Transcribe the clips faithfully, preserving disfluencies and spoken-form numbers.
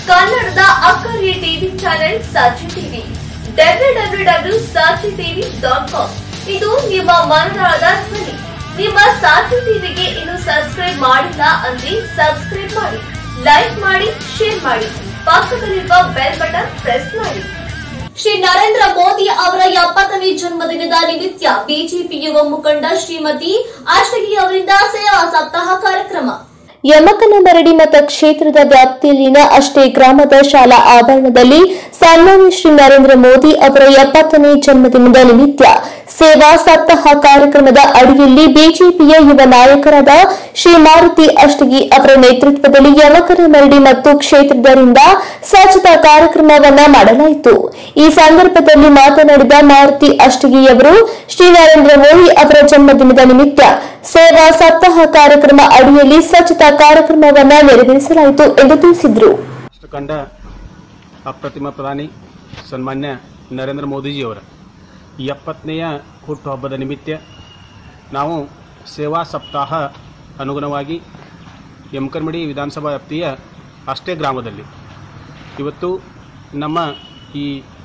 ಕನ್ನಡದ ಅಕ್ಕರೆ TV channel Sakshi TV W W W Sakshi TV dot com ಇದು ನಿಮ್ಮ ಮನದಾಳದ ಧ್ವನಿ. ನಿಮ್ಮ ಸಾಕ್ಷಿ ಟಿವಿಗೆ ಇನ್ನು ಸಬ್ಸ್ಕ್ರೈಬ್ ಮಾಡಿಲ್ಲ ಅಂದ್ರೆ ಸಬ್ಸ್ಕ್ರೈಬ್ ಮಾಡಿ, ಲೈಕ್ ಮಾಡಿ, ಶೇರ್ ಮಾಡಿ, ಪಕ್ಕದಲ್ಲಿರುವ ಬೆಲ್ ಬಟನ್ ಪ್ರೆಸ್ ಮಾಡಿ. ಶ್ರೀ ನರೇಂದ್ರ ಮೋದಿ ಅವರ ಎಪ್ಪತ್ತನೇ ಜನ್ಮದಿನದ ನಿಮಿತ್ತ ಬಿಜೆಪಿ ಯುವ ಮುಖಂಡ ಶ್ರೀಮತಿ ಅಷ್ಟಗಿ ಅವರಿಂದ ಸೇವಾ ಸಪ್ತಾಹ ಕಾರ್ಯಕ್ರಮ. ಯಮಕನಮರಡಿ ಮತಕ್ಷೇತ್ರದ ವ್ಯಾಪ್ತಿಯಲ್ಲಿನ ಅಷ್ಟೇ ಗ್ರಾಮದ ಶಾಲಾ ಆವರಣದಲ್ಲಿ ಸನ್ಮಾನ್ಯ ಶ್ರೀ ನರೇಂದ್ರ ಮೋದಿ ಅವರ ಎಪ್ಪತ್ತನೇ ಜನ್ಮದಿನದ ನಿಮಿತ್ತ ಸೇವಾ ಸಪ್ತಾಹ ಕಾರ್ಯಕ್ರಮದ ಅಡಿಯಲ್ಲಿ ಬಿಜೆಪಿಯ ಯುವ ನಾಯಕರಾದ ಶ್ರೀ ಮಾರುತಿ ಅಷ್ಟಗಿ ಅವರ ನೇತೃತ್ವದಲ್ಲಿ ಯಮಕನಮರಡಿ ಮತ್ತು ಕ್ಷೇತ್ರದಿಂದ ಸ್ವಚ್ಛತಾ ಕಾರ್ಯಕ್ರಮವನ್ನ ಮಾಡಲಾಯಿತು. ಈ ಸಂದರ್ಭದಲ್ಲಿ ಮಾತನಾಡಿದ ಮಾರುತಿ ಅಷ್ಟಗಿಯವರು ಶ್ರೀ ನರೇಂದ್ರ ಮೋದಿ ಅವರ ಜನ್ಮದಿನದ ನಿಮಿತ್ತ ಸೇವಾ ಸಪ್ತಾಹ ಕಾರ್ಯಕ್ರಮ ಅಡಿಯಲ್ಲಿ ಸ್ವಚ್ಛತಾ ಕಾರ್ಯಕ್ರಮವನ್ನ ನೆರವೇರಿಸಲಾಯಿತು ಎಂದು ತಿಳಿಸಿದರು. ಕಂಡ ಅಪ್ರತಿಮ ಪ್ರಧಾನಿ ಸನ್ಮಾನ್ಯ ನರೇಂದ್ರ ಮೋದಿಜಿಯವರ ಎಪ್ಪತ್ತನೆಯ ಹುಟ್ಟುಹಬ್ಬದ ನಿಮಿತ್ತ ನಾವು ಸೇವಾ ಸಪ್ತಾಹ ಅನುಗುಣವಾಗಿ ಯಮಕನಮರಡಿ ವಿಧಾನಸಭಾ ವ್ಯಾಪ್ತಿಯ ಅಷ್ಟೇ ಗ್ರಾಮದಲ್ಲಿ ಇವತ್ತು ನಮ್ಮ ಈ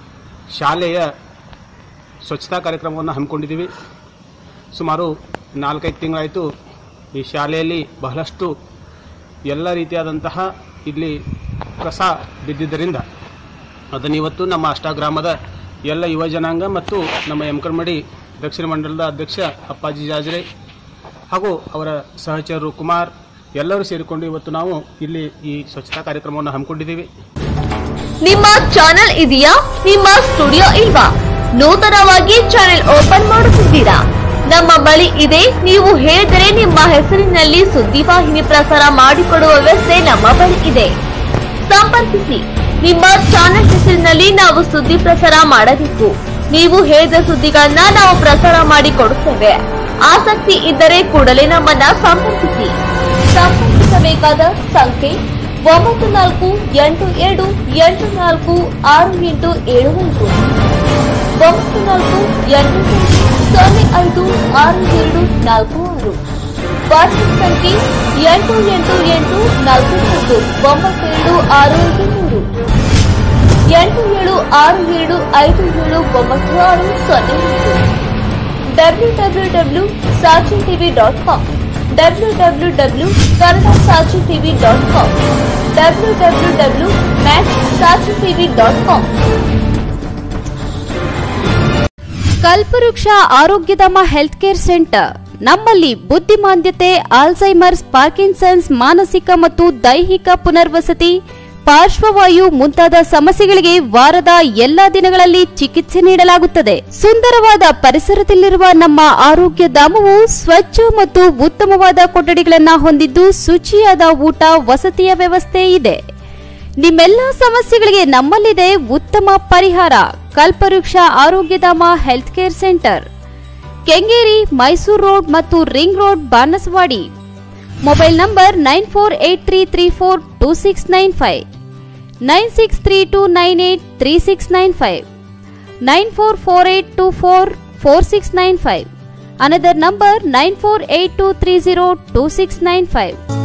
ಶಾಲೆಯ ಸ್ವಚ್ಛತಾ ಕಾರ್ಯಕ್ರಮವನ್ನು ಹಮ್ಮಿಕೊಂಡಿದ್ದೀವಿ. ಸುಮಾರು ನಾಲ್ಕೈದು ತಿಂಗಳಾಯಿತು ಈ ಶಾಲೆಯಲ್ಲಿ ಬಹಳಷ್ಟು ಎಲ್ಲ ರೀತಿಯಾದಂತಹ ಇಲ್ಲಿ ಕಸ ಬಿದ್ದಿದ್ದರಿಂದ ಅದನ್ನು ಇವತ್ತು ನಮ್ಮ ಅಷ್ಟಾ ಗ್ರಾಮದ ಎಲ್ಲ ಯುವ ಜನಾಂಗ ಮತ್ತು ನಮ್ಮ ಯಮಕನಮರಡಿ ದಕ್ಷಿಣ ಮಂಡಲದ ಅಧ್ಯಕ್ಷ ಅಪ್ಪಾಜಿ ಜಾಜ್ರೆ ಹಾಗೂ ಅವರ ಸಹಚರರು ಕುಮಾರ್ ಎಲ್ಲರೂ ಸೇರಿಕೊಂಡು ಇವತ್ತು ನಾವು ಇಲ್ಲಿ ಈ ಸ್ವಚ್ಛತಾ ಕಾರ್ಯಕ್ರಮವನ್ನು ಹಮ್ಮಿಕೊಂಡಿದ್ದೀವಿ. ನಿಮ್ಮ ಚಾನೆಲ್ ಇದೆಯಾ? ನಿಮ್ಮ ಸ್ಟುಡಿಯೋ ಇಲ್ವಾ? ನೂತನವಾಗಿ ಚಾನೆಲ್ ಓಪನ್ ಮಾಡುತ್ತಿದ್ದೀರಾ? ನಮ್ಮ ಬಳಿ ಇದೆ. ನೀವು ಹೇಳಿದರೆ ನಿಮ್ಮ ಹೆಸರಿನಲ್ಲಿ ಸುದ್ದಿವಾಹಿನಿ ಪ್ರಸಾರ ಮಾಡಿಕೊಡುವ ವ್ಯವಸ್ಥೆ ನಮ್ಮ ಬಳಿ ಇದೆ. ಸಂಪರ್ಕಿಸಿ. ನಿಮ್ಮ ಚಾನೆಲ್ ಹೆಸರಿನಲ್ಲಿ ನಾವು ಸುದ್ದಿ ಪ್ರಸಾರ ಮಾಡಬೇಕು. ನೀವು ಹೇಳಿದ ಸುದ್ದಿಗಳನ್ನ ನಾವು ಪ್ರಸಾರ ಮಾಡಿಕೊಡುತ್ತೇವೆ. ಆಸಕ್ತಿ ಇದ್ದರೆ ಕೂಡಲೇ ನಮ್ಮನ್ನ ಸಂಪರ್ಕಿಸಿ. ಸಂಪರ್ಕಿಸಬೇಕಾದ ಸಂಖ್ಯೆ ಒಂಬತ್ತು ನಾಲ್ಕು ಎಂಟು ಎರಡು ಎಂಟು ನಾಲ್ಕು ಆರು ಎಂಟು ಏಳು ಐದು ಒಂಬತ್ತು ನಾಲ್ಕು ಎಂಟು ಸೊನ್ನೆ ಐದು ಆರು ಎರಡು ನಾಲ್ಕು ಆರು. ವಾಟ್ಸ್ಆಪ್ ಸಂಖ್ಯೆ ಎಂಟು ಎಂಟು ಎಂಟು ನಾಲ್ಕು ಒಂದು ಒಂಬತ್ತು ಏಳು ಆರು ಐದು ಮೂರು ಎಂಟು ಏಳು ಆರು ಏಳು ಐದು ಏಳು ಒಂಬತ್ತು ಆರು ಸೊನ್ನೆ W W W Sakshi TV dot com W W W Kannada Sakshi TV dot com W W W max Sakshi TV dot com. Kalpavriksha Arogyadhama health care centre ನಮ್ಮಲ್ಲಿ ಬುದ್ಧಿಮಾಂದ್ಯತೆ, ಆಲ್ಝೈಮರ್ಸ್, ಪಾರ್ಕಿನ್ಸನ್ಸ್, ಮಾನಸಿಕ ಮತ್ತು ದೈಹಿಕ ಪುನರ್ವಸತಿ, ಪಾರ್ಶ್ವವಾಯು ಮುಂತಾದ ಸಮಸ್ಯೆಗಳಿಗೆ ವಾರದ ಎಲ್ಲಾ ದಿನಗಳಲ್ಲಿ ಚಿಕಿತ್ಸೆ ನೀಡಲಾಗುತ್ತದೆ. ಸುಂದರವಾದ ಪರಿಸರದಲ್ಲಿರುವ ನಮ್ಮ ಆರೋಗ್ಯ ಧಾಮವು ಸ್ವಚ್ಛ ಮತ್ತು ಉತ್ತಮವಾದ ಕೊಠಡಿಗಳನ್ನು ಹೊಂದಿದ್ದು ಶುಚಿಯಾದ ಊಟ, ವಸತಿಯ ವ್ಯವಸ್ಥೆ ಇದೆ. ನಿಮ್ಮೆಲ್ಲ ಸಮಸ್ಯೆಗಳಿಗೆ ನಮ್ಮಲ್ಲಿದೆ ಉತ್ತಮ ಪರಿಹಾರ. Kalpavriksha Arogyadhama health care centre, Kengeri, Mysuru road ಮತ್ತು ring road, Banasawadi. Mobile number nine four eight three three four two six nine five nine six three two nine eight three six nine five nine four four eight two four four six nine five. Another number nine four eight two three zero two six nine five.